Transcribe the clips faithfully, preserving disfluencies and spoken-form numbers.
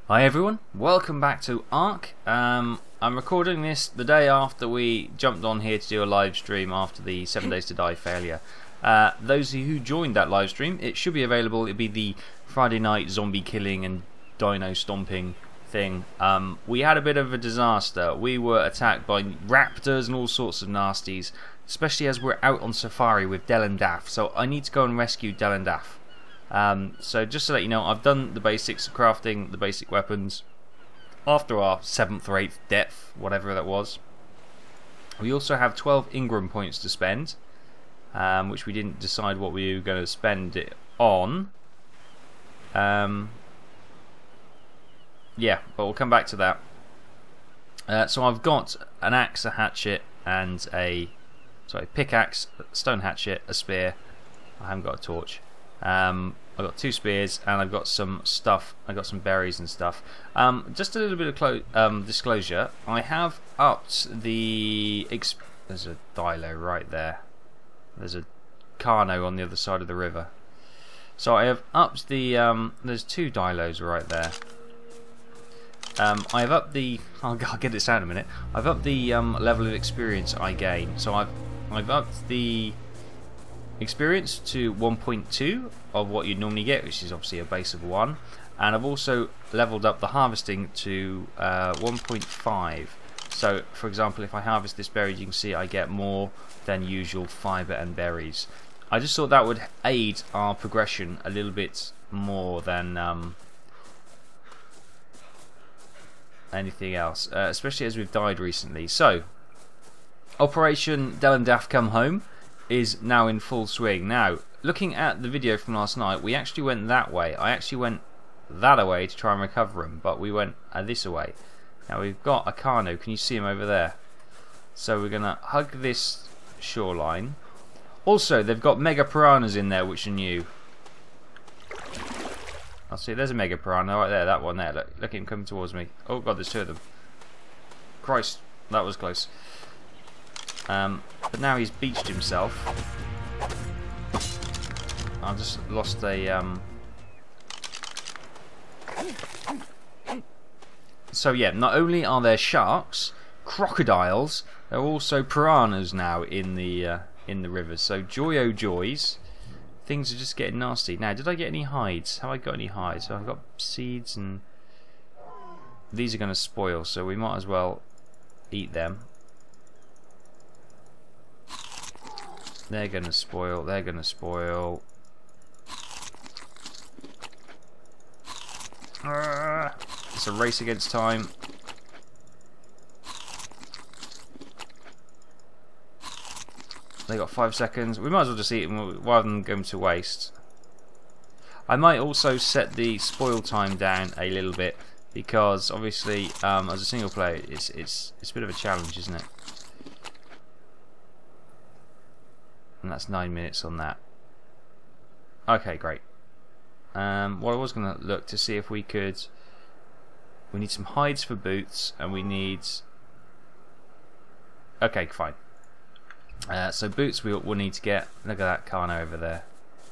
Hi everyone, welcome back to Ark. Um, I'm recording this the day after we jumped on here to do a live stream after the seven days to die failure. Uh, those of you who joined that live stream, it should be available. It'll be the Friday night zombie killing and dino stomping thing. Um, we had a bit of a disaster. We were attacked by raptors and all sorts of nasties, especially as we're out on safari with Del and Taff. So I need to go and rescue Del and Taff. Um, so just to let you know, I've done the basics of crafting the basic weapons after our seventh or eighth death, whatever that was. We also have twelve Ingram points to spend, um, which we didn't decide what we were going to spend it on. Um, yeah, but we'll come back to that. Uh, so I've got an axe, a hatchet, and a sorry pickaxe, stone hatchet, a spear. I haven't got a torch. Um, I've got two spears and I've got some stuff. I've got some berries and stuff. Um, just a little bit of clo um, disclosure. I have upped the. Exp There's a dilo right there. There's a Carno on the other side of the river. So I have upped the. Um, there's two dilos right there. Um, I have upped the. I'll, I'll get this out in a minute. I've upped the um, level of experience I gain. So I've I've upped the experience to one point two of what you'd normally get, which is obviously a base of one, and I've also leveled up the harvesting to uh, one point five. So for example, if I harvest this berry, you can see I get more than usual fiber and berries. I just thought that would aid our progression a little bit more than um, anything else, uh, especially as we've died recently. So Operation Del and Taff Come Home is now in full swing. Now, looking at the video from last night, we actually went that way. I actually went that away to try and recover him, but we went uh, this away. Now we've got a Carno. Can you see him over there? So we're gonna hug this shoreline. Also, they've got mega piranhas in there, which are new. I'll see. There's a mega piranha right there. That one there. Look, look at him coming towards me. Oh god, there's two of them. Christ, that was close. Um, but now he's beached himself. I just lost a. Um... So yeah, not only are there sharks, crocodiles, there are also piranhas now in the uh, in the rivers. So joy oh joys, things are just getting nasty. Now, did I get any hides? Have I got any hides? So I've got seeds, and these are going to spoil, so we might as well eat them. They're gonna spoil, they're gonna spoil. Uh, it's a race against time. They got five seconds. We might as well just eat them rather than go them to waste. I might also set the spoil time down a little bit because obviously um, as a single player it's, it's, it's a bit of a challenge, isn't it? And that's nine minutes on that. Okay, great. Um, well, I was going to look to see if we could. We need some hides for boots, and we need. Okay, fine. Uh, so boots we will need to get. Look at that Carno over there.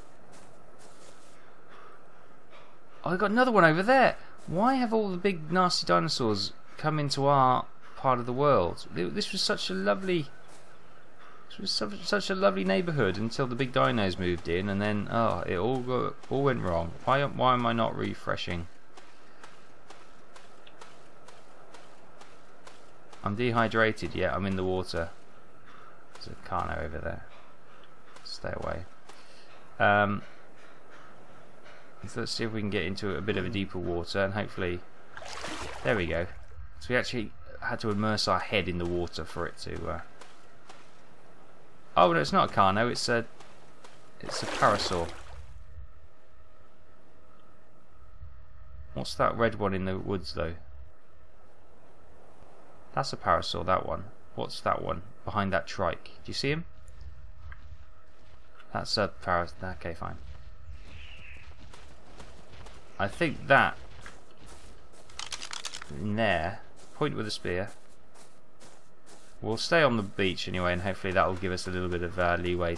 Oh, I got another one over there. Why have all the big nasty dinosaurs come into our part of the world? This was such a lovely. It was such, such a lovely neighbourhood until the big dinos moved in, and then oh, it all go, all went wrong. Why why am I not refreshing? I'm dehydrated. Yeah, I'm in the water. There's a Carno over there. Stay away. Um, so let's see if we can get into a bit of a deeper water, and hopefully, there we go. So we actually had to immerse our head in the water for it to. Uh, Oh no, it's not a Carno, it's a it's a parasaur. What's that red one in the woods though? That's a parasaur, that one. What's that one behind that trike? Do you see him? That's a parasaur. Okay, fine. I think that in there, point with a spear. We'll stay on the beach anyway, and hopefully that will give us a little bit of uh, leeway.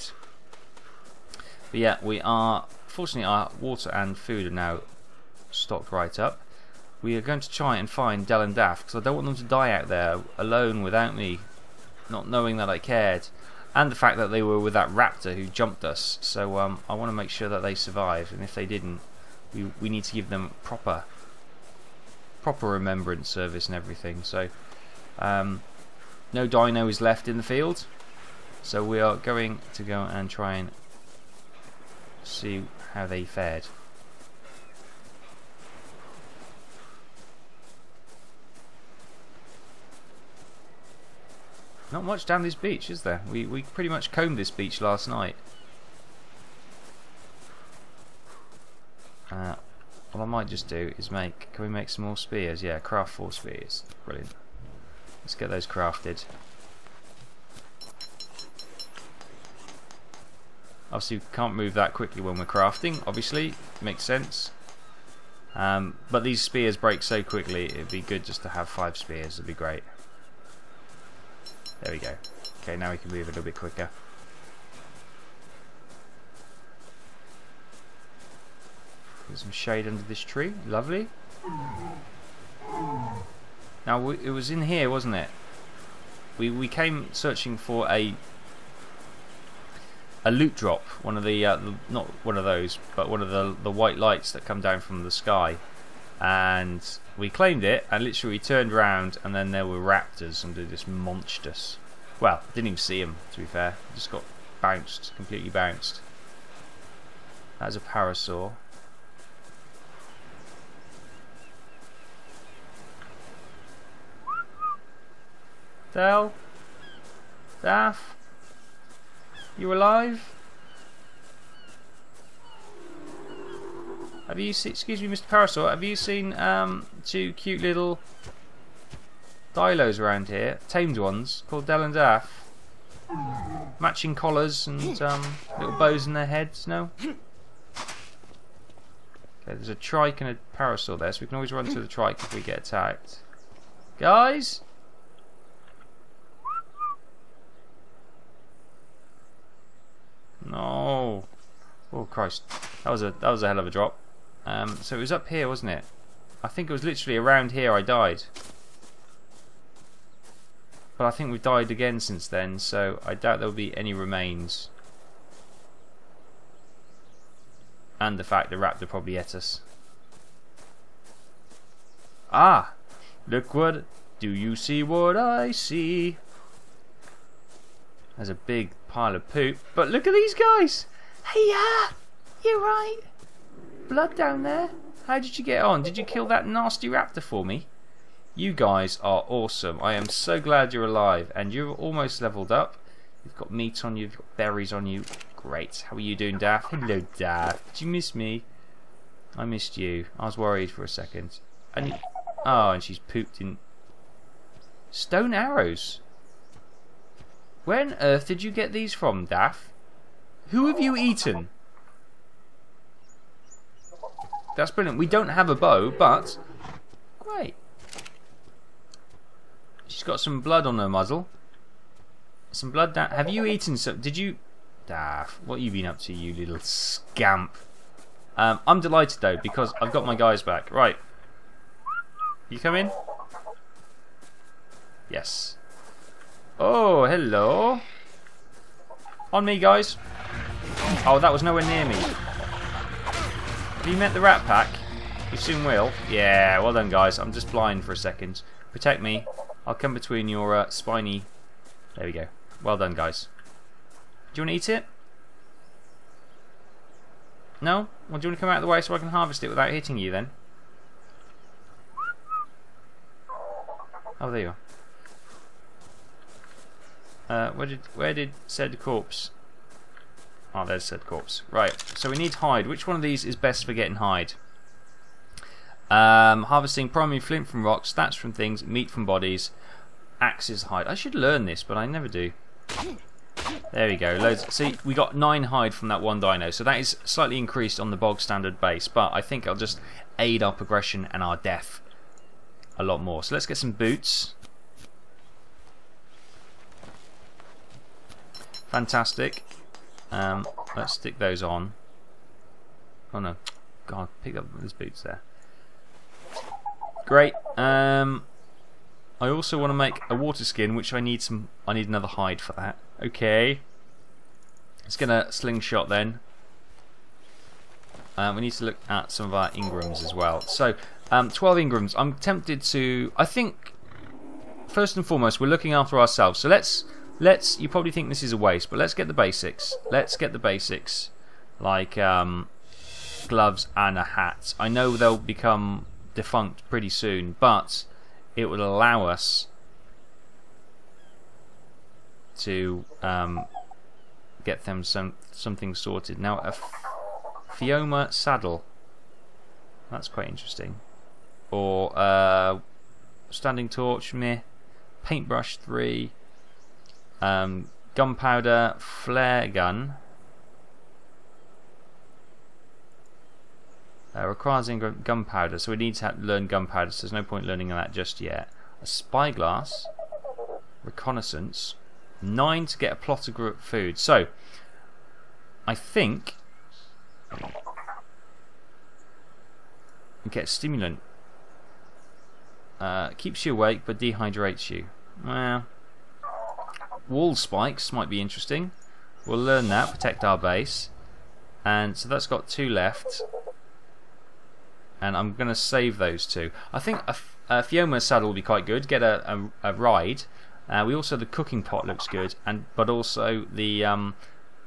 But yeah, we are, fortunately our water and food are now stocked right up. we are going to try and find Del and Taff, because I don't want them to die out there alone without me, not knowing that I cared, and the fact that they were with that raptor who jumped us. So um, I want to make sure that they survived, and if they didn't, we we need to give them proper proper remembrance service and everything. So um, no dino is left in the field, so we are going to go and try and see how they fared. Not much down this beach, is there? We we pretty much combed this beach last night. Uh, what I might just do is make. Can we make some more spears? Yeah, craft four spears. Brilliant. Let's get those crafted. Obviously, we can't move that quickly when we're crafting. Obviously, makes sense. Um, but these spears break so quickly. It'd be good just to have five spears. It'd be great. There we go. Okay, now we can move a little bit quicker. Get some shade under this tree. Lovely. Now, we, it was in here, wasn't it? We we came searching for a a loot drop. One of the, uh, the not one of those, but one of the the white lights that come down from the sky. And we claimed it, and literally turned around, and then there were raptors, and they just munched us. Well, didn't even see them, to be fair. Just got bounced, completely bounced. That's a parasaur. Del? Taff? You alive? Have you seen, excuse me, Mister Parasaur, have you seen um, two cute little dilos around here? Tamed ones, called Del and Taff. Matching collars and um, little bows in their heads, no? Okay, there's a trike and a parasaur there, so we can always run to the trike if we get attacked. Guys? No. Oh Christ. That was a that was a hell of a drop. Um, so it was up here, wasn't it? I think it was literally around here I died. But I think we've died again since then, so I doubt there'll be any remains. And the fact the raptor probably ate us. Ah! Look what... Do you see what I see? There's a big pile of poop. But look at these guys! Hey, yeah! You're right! Blood down there. How did you get on? Did you kill that nasty raptor for me? You guys are awesome. I am so glad you're alive. And you're almost leveled up. You've got meat on you. You've got berries on you. Great. How are you doing, Taff? Hello, Taff. Did you miss me? I missed you. I was worried for a second. And you... Oh, and she's pooped in... Stone arrows. Where on earth did you get these from, Taff? Who have you eaten? That's brilliant. We don't have a bow, but... Great. She's got some blood on her muzzle. Some blood down... Have you eaten some... Did you... Taff, what have you been up to, you little scamp? Um, I'm delighted, though, because I've got my guys back. Right. You come in? Yes. Oh, hello. On me, guys. Oh, that was nowhere near me. Have you met the rat pack? You soon will. Yeah, well done, guys. I'm just blind for a second. Protect me. I'll come between your uh, spiny... There we go. Well done, guys. Do you want to eat it? No? Well, do you want to come out of the way so I can harvest it without hitting you, then? Oh, there you are. Uh, where did where did said corpse? Oh, there's said corpse. Right. So we need hide. Which one of these is best for getting hide? Um, harvesting primary flint from rocks, stats from things, meat from bodies, axes hide. I should learn this, but I never do. There we go. Loads. See, we got nine hide from that one dino, so that is slightly increased on the bog standard base. But I think I'll just aid our progression and our death a lot more. So let's get some boots. Fantastic. Um, let's stick those on. Oh no. God, pick up those boots there. Great. Um, I also want to make a water skin, which I need some. I need another hide for that. Okay. Let's get a slingshot then. Um, we need to look at some of our Ingrams as well. So, um, twelve Ingrams. I'm tempted to. I think first and foremost, we're looking after ourselves. So let's let's. You probably think this is a waste, but let's get the basics. Let's get the basics, like um, gloves and a hat. I know they'll become defunct pretty soon, but it would allow us to um, get them some something sorted. Now a Fioma saddle, that's quite interesting, or uh, standing torch, meh, paintbrush three, um, gunpowder, flare gun, uh, requires gunpowder, so we need to learn gunpowder, so there's no point learning that just yet. A spyglass, reconnaissance, nine to get a plot of food. So I think get stimulant. Uh, keeps you awake but dehydrates you. Well, wall spikes might be interesting. We'll learn that. Protect our base. And so that's got two left. And I'm going to save those two. I think a, a Fioma saddle will be quite good. Get a, a, a ride. Uh, we also the cooking pot looks good, and but also the um,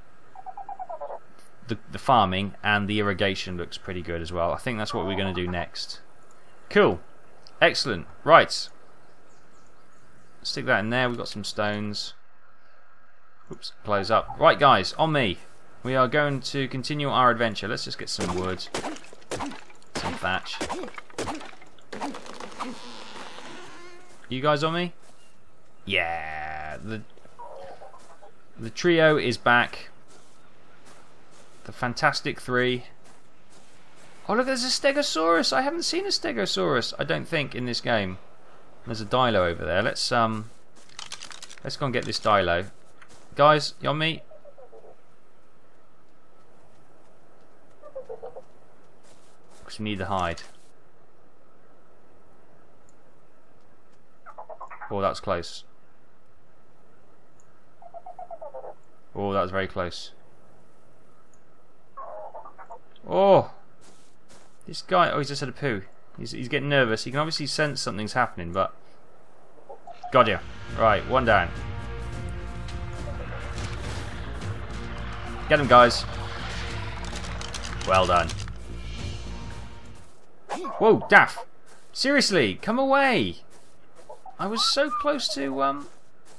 The, the farming and the irrigation looks pretty good as well. I think that's what we're going to do next. Cool. Excellent. Right. Stick that in there. We've got some stones. Oops. Close up. Right, guys. On me. We are going to continue our adventure. Let's just get some wood. Some thatch. You guys on me? Yeah. The, the trio is back. The Fantastic Three. Oh look, there's a Stegosaurus. I haven't seen a Stegosaurus, I don't think, in this game. There's a Dilo over there. Let's um, let's go and get this Dilo. Guys, you on me? Because we need the hide. Oh, that's close. Oh, that was very close. Oh, this guy! Oh, he's just had a poo. He's he's getting nervous. He can obviously sense something's happening, but got you. Right, one down. Get him, guys. Well done. Whoa, Taff! Seriously, come away! I was so close to um,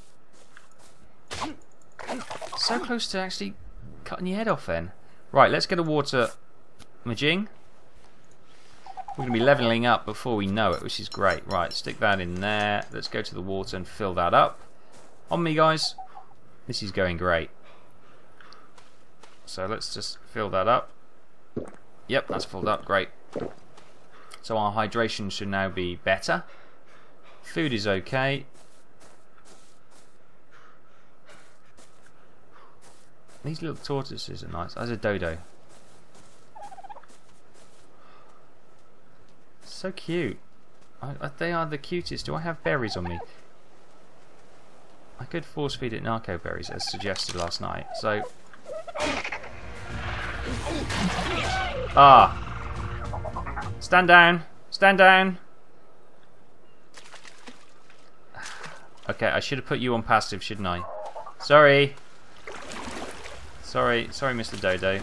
so close to actually cutting your head off. Then, right? Let's get a water. Majing. We're going to be levelling up before we know it, which is great. Right, stick that in there. Let's go to the water and fill that up. On me, guys. This is going great. So let's just fill that up. Yep, that's filled up. Great. So our hydration should now be better. Food is okay. These little tortoises are nice. There's a dodo. So cute. I, I, they are the cutest. Do I have berries on me? I could force feed it narco berries as suggested last night. So. Ah. Stand down. Stand down. Okay, I should have put you on passive, shouldn't I? Sorry. Sorry, sorry, Mister Dodo.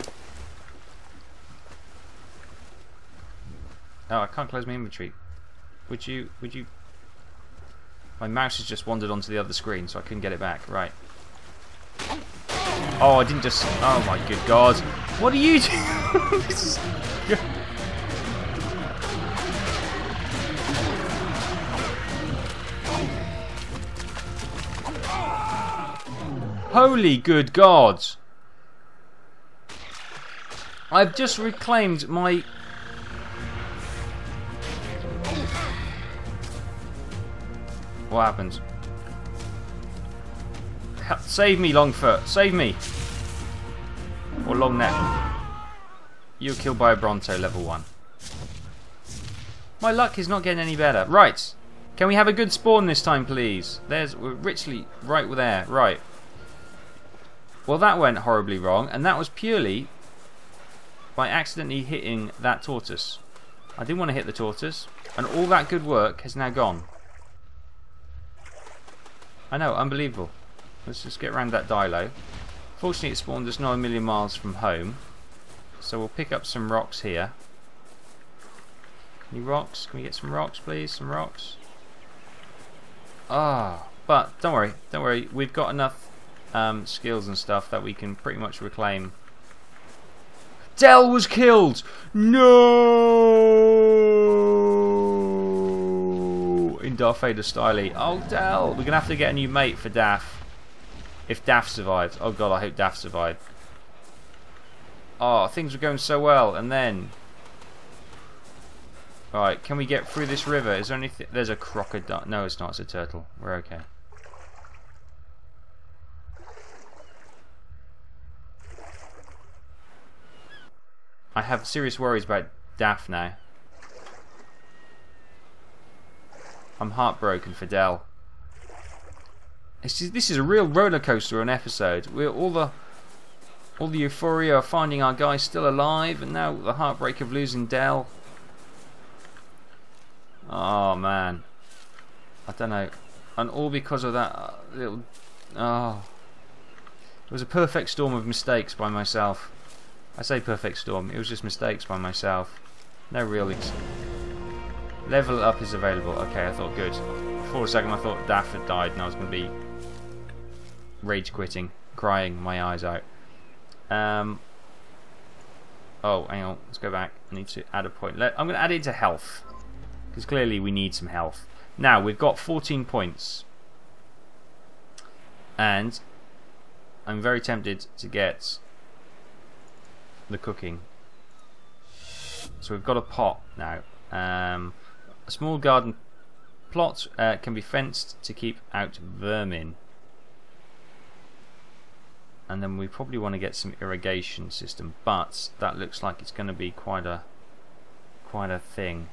Oh, I can't close my inventory. Would you, would you... My mouse has just wandered onto the other screen, so I couldn't get it back. Right. Oh, I didn't just... Oh my good God. What are you doing? This is... Holy good God. I've just reclaimed my... What happened? Help, save me, Longfoot. Save me. Or Long Neck. You were killed by a Bronto, level one. My luck is not getting any better. Right. Can we have a good spawn this time, please? There's we're richly right there. Right. Well, that went horribly wrong, and that was purely by accidentally hitting that tortoise. I didn't want to hit the tortoise, and all that good work has now gone. I know, unbelievable. Let's just get around that dilo. Fortunately, it spawned us not a million miles from home, so we'll pick up some rocks here. Any rocks? Can we get some rocks, please? Some rocks. Ah, but don't worry, don't worry. We've got enough um, skills and stuff that we can pretty much reclaim. Dell was killed. No, in Darth Vader style. Oh, Dell. We're gonna have to get a new mate for Taff. If Taff survives. Oh God, I hope Taff survived. Oh, things were going so well, and then. Right, can we get through this river? Is there anything? There's a crocodile. No, it's not. It's a turtle. We're okay. I have serious worries about Taff now. I'm heartbroken for Dell. It's just, this is a real roller coaster of an episode. We're all the all the euphoria of finding our guy still alive, and now the heartbreak of losing Dell. Oh man, I don't know, and all because of that uh, little. Oh, it was a perfect storm of mistakes by myself. I say perfect storm. It was just mistakes by myself. No real ex level up is available. Okay, I thought good. For a second, I thought Taff had died, and I was going to be rage quitting, crying my eyes out. Um. Oh, hang on. Let's go back. I need to add a point. Let, I'm going to add it to health. Because clearly we need some health. Now we've got fourteen points, and I'm very tempted to get the cooking. So we've got a pot now. Um, a small garden plot uh, can be fenced to keep out vermin, and then we probably want to get some irrigation system, but that looks like it's going to be quite a quite a thing.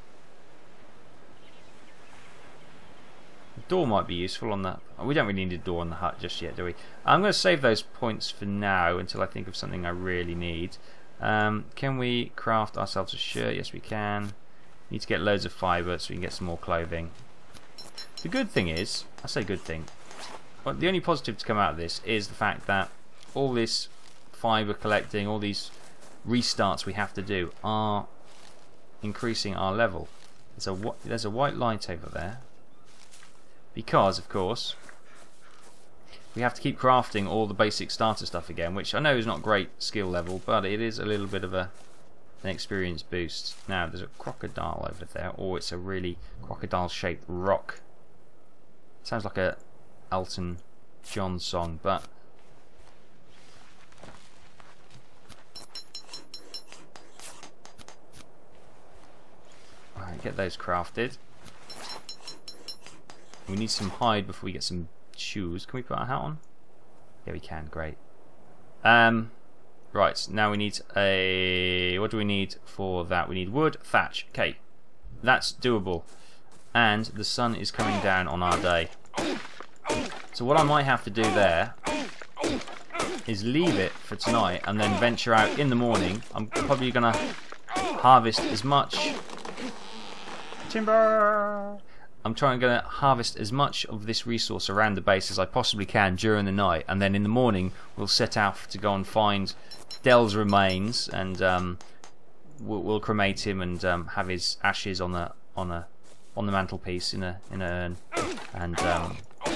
Door might be useful on that. We don't really need a door on the hut just yet, do we? I'm going to save those points for now until I think of something I really need. Um, can we craft ourselves a shirt? Yes, we can. Need to get loads of fibre so we can get some more clothing. The good thing is, I say good thing, well, the only positive to come out of this is the fact that all this fibre collecting, all these restarts we have to do are increasing our level. There's a, there's a white light over there. Because, of course, we have to keep crafting all the basic starter stuff again, which I know is not great skill level, but it is a little bit of a an experience boost. Now, there's a crocodile over there, or it's a really crocodile-shaped rock. Sounds like a Elton John song, but alright, get those crafted. We need some hide before we get some shoes. Can we put our hat on? Yeah, we can. Great. Um, right, now we need a... What do we need for that? We need wood, thatch. Okay, that's doable. And the sun is coming down on our day. So what I might have to do there is leave it for tonight and then venture out in the morning. I'm probably going to harvest as much timber... I'm trying to harvest as much of this resource around the base as I possibly can during the night, and then in the morning we'll set out to go and find Dell's remains, and um, we'll, we'll cremate him and um, have his ashes on the on a on the mantelpiece in a in an urn, and um,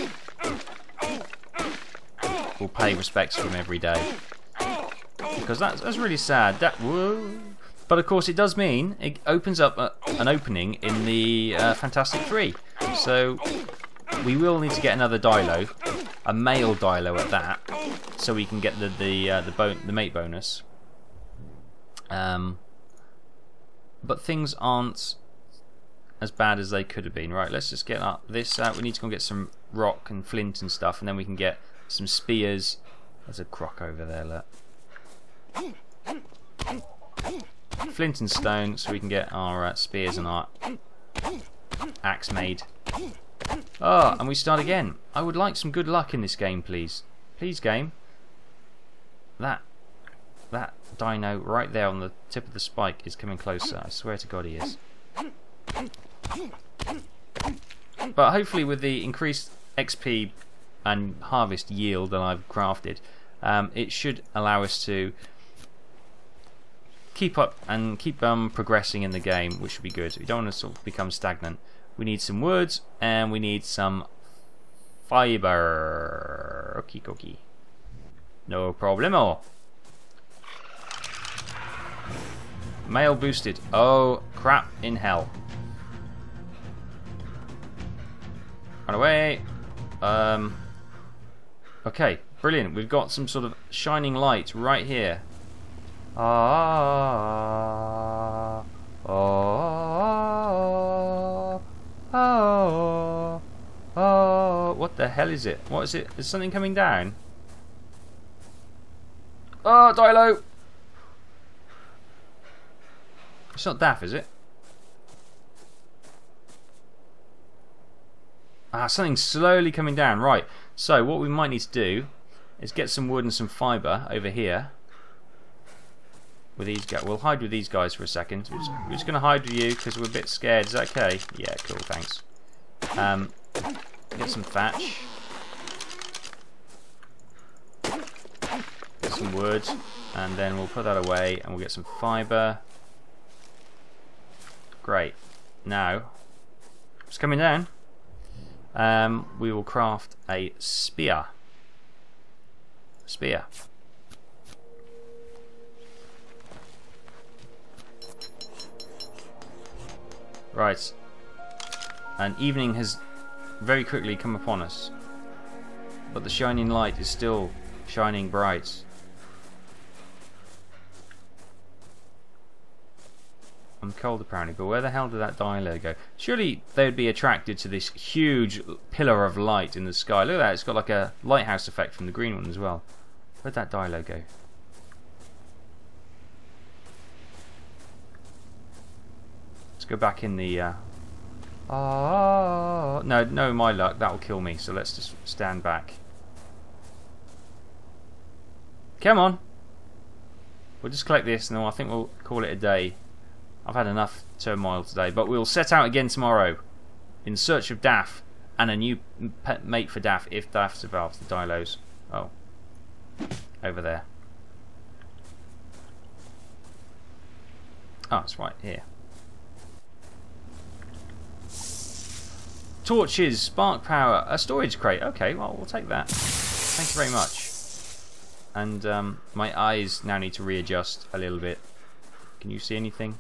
we'll pay respects to him every day, because that's that's really sad. That whoa. But of course it does mean it opens up a, an opening in the uh, Fantastic Three. So we will need to get another dilo, a male dilo at that, so we can get the the uh, the, bon the mate bonus. Um, but things aren't as bad as they could have been. Right, let's just get up this out. We need to go and get some rock and flint and stuff, and then we can get some spears. There's a croc over there, look. flint and stone so we can get our uh, spears and our axe made. Oh, and we start again. I would like some good luck in this game, please. Please, game. That that dino right there on the tip of the spike is coming closer. I swear to God he is. But hopefully with the increased X P and harvest yield that I've crafted, um, it should allow us to keep up and keep um, progressing in the game, which would be good. We don't want to sort of become stagnant. We need some wood and we need some fiber. Okie dokie. No problemo. Mail boosted. Oh crap in hell. Run away. Um, okay, brilliant. We've got some sort of shining light right here. Ah, oh, oh, oh. What the hell is it? What is it? Is something coming down? Oh, Dilo! It's not Taff, is it? Ah, something's slowly coming down. Right, so what we might need to do is get some wood and some fibre over here. With these guys. We'll hide with these guys for a second. We're just, we're just going to hide with you because we're a bit scared. Is that okay? Yeah, cool, thanks. Um, get some thatch. Get some wood. And then we'll put that away and we'll get some fibre. Great. Now, it's coming down. Um, we will craft a spear. Spear. Right. And evening has very quickly come upon us. But the shining light is still shining bright. I'm cold apparently, but where the hell did that dino go? Surely they would be attracted to this huge pillar of light in the sky. Look at that, it's got like a lighthouse effect from the green one as well. Where'd that dino go? Let's go back in the... Uh... Oh, no, no, my luck, that'll kill me, so let's just stand back. Come on! We'll just collect this and then I think we'll call it a day. I've had enough turmoil today, but we'll set out again tomorrow in search of Taff and a new pet mate for Taff if Taff survives the dilos. Oh, over there. Oh, it's right here. Torches, spark power, a storage crate. Okay, well, we'll take that. Thank you very much. And um, my eyes now need to readjust a little bit. Can you see anything?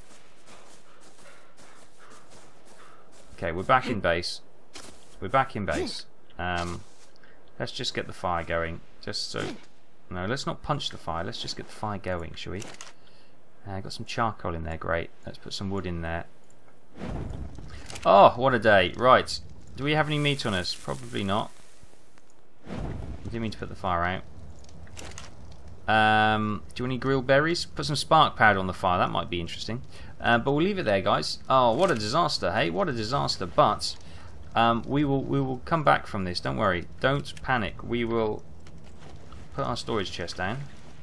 Okay, we're back in base. We're back in base. Um, let's just get the fire going. Just so... No, let's not punch the fire. Let's just get the fire going, shall we? Uh, got some charcoal in there. Great. Let's put some wood in there. Oh, what a day. Right. Do we have any meat on us? Probably not. I didn't mean to put the fire out. Um, do you want any grilled berries? Put some spark powder on the fire. That might be interesting. Uh, but we'll leave it there, guys. Oh, what a disaster, hey? What a disaster. But um, we will we will come back from this. Don't worry. Don't panic. We will put our storage chest down.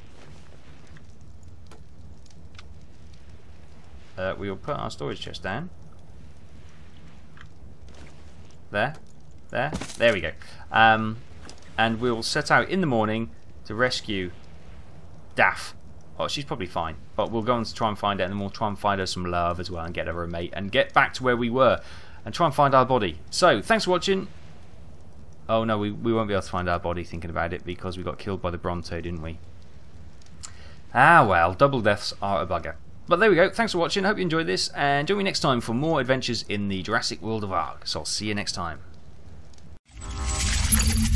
Uh, we will put our storage chest down. There. There. There we go. Um, and we'll set out in the morning to rescue Taff. Oh, she's probably fine, but we'll go and try and find her, and then we'll try and find her some love as well, and get her a mate, and get back to where we were, and try and find our body. So, thanks for watching. Oh no, we, we won't be able to find our body thinking about it, because we got killed by the Bronto, didn't we? Ah well, double deaths are a bugger. But there we go, thanks for watching, hope you enjoyed this, and join me next time for more adventures in the Jurassic world of Ark. So I'll see you next time.